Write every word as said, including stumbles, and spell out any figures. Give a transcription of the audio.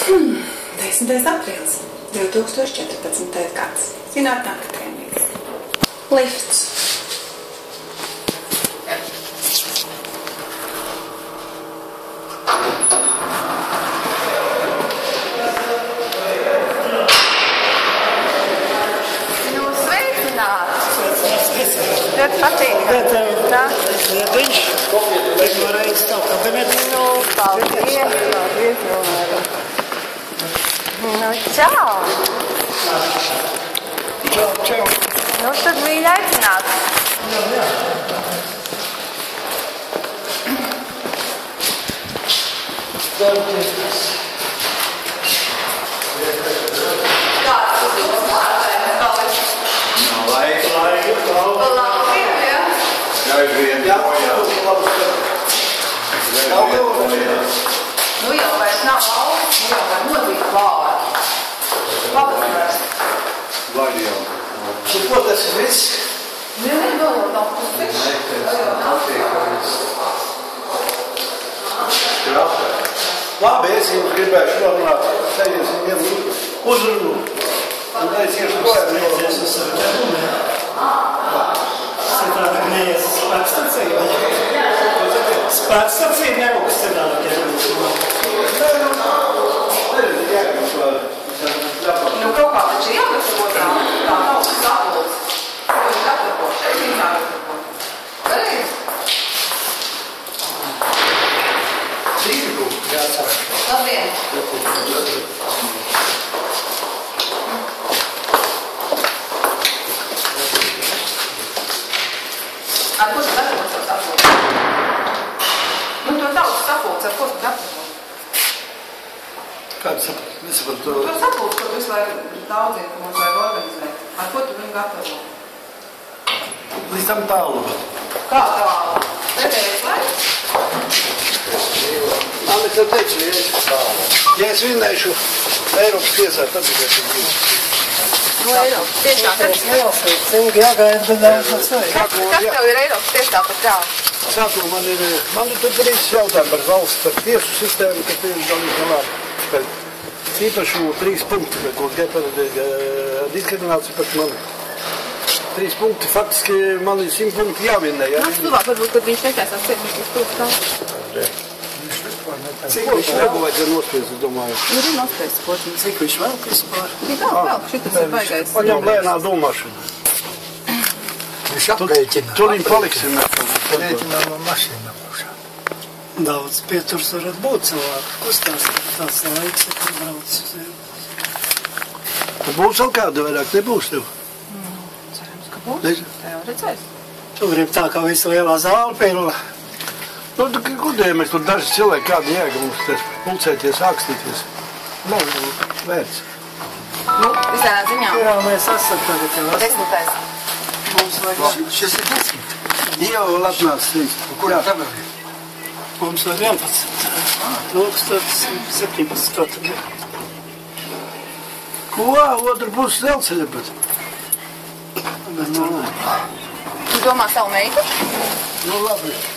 desmitais aprīlis, divtūkstoš četrpadsmitais gads. Zinātnē akadēmijas. Lifts. Nu, sveicināti! Ļoti patīk. Tā? Viņš pirmo reizi tā kabinetā. Nu, paldies, paldies, Romēra. Nu, čau! Čau, čau. Nu, tad mīļi aicināts. Jā, jā. Darbies. Kāds tas jums pārtājums paliks? Nav laika. Laika, laika. Labi, jā? Ļauj vien Jā, projām. Nav Ļauj jau. vien projām. Nu jau vairs nav lauks, nu jau var nodīt vārdu. Pavasarās. Labi jau. Tu ko tas ir viss? Nu, jau vēl jau nav kas viss. Vēl jau nav. Krāpē. Labi, es jums gribēšu norunāt. Sēdies viņiem uzrunu. Un aiziešu projām. Aizies uz savu ķerumi. Citādi neies spēkstacija. Spēkstacija neaugstināt ķerumi. Nu, kaut kā taču jāgatavo tā, tā tautas sapulce. Ko viņi gatavo? Šeit viņi jāgatavo. Pareizi? Cīgu jāsāk. Labdien! Ar ko tu gatavo savu sapulci? Nu, to tautas sapulci, ar ko tu gatavo? Kādu sapratu? Nesapratu to. To sapulci, ko tu visu laiku daudziem, ka mums vajag organizēt. Ar ko tu viņu gatavo? Līdz tam tālu. Kā tālu? Pēdējais laiks? Anna, tev teicu, ja es, ja es vinnēšu Eiropas tiesā, tad tikai tu gribi. No Eiropas tiesā, kas, Ilgi jāgaida, bet daudz nav sveikt. kas tev ir Eiropas tiesā par tālu? Sākumā man ir, man ir tur trīs jautājumi par valsts, par tiesu sistēmu, ka tie ir dalīgi galā. Īpašu trīs punkti, ko par diskrimināciju pret mani. Trīs punkti, faktiski man ir simt punkti jāvinnē. Ja? Nāc tuvāk, varbūt, kad viņš netaisās cietums uz tūk tā. Cik viņš vēl vajadzēja nospiest, es domāju. Nu, ir nospējas potiņas. Cik viņš vēl vispār? Ja vēl, vēl, šitas ir baigais. Paņem lēnā domāšanu. Viņš aprēķina. Tur viņi paliksim. Aprēķinām no mašīnām. Daudz pieturs varat būt cilvēku. Kustās tāds laiks, kad brauc. Tad būs vēl kāda vairāk, nebūs tev? Cerams, ka būs. Nezinu. Tā jau redzēs. Tu gribi tā, kā visa lielā zāle pilna. Nu, tu kudējamies tur daži cilvēki, kāda jēga mums te pulcēties, ākstīties. Nav vērts. Nu, visādā ziņā. Jā, mēs esam tagad jau. Desmitais. Mums vajag. Šis ir desmit. Jau atnāc trīs. Kurā tabelī? Mums vajag vienpadsmit. Tūkstotis septiņpadsmit katru. Ko? Otru pusi dzelceļa, bet. Bet nu, nē. Tu domā savu meitu? Nu, labi.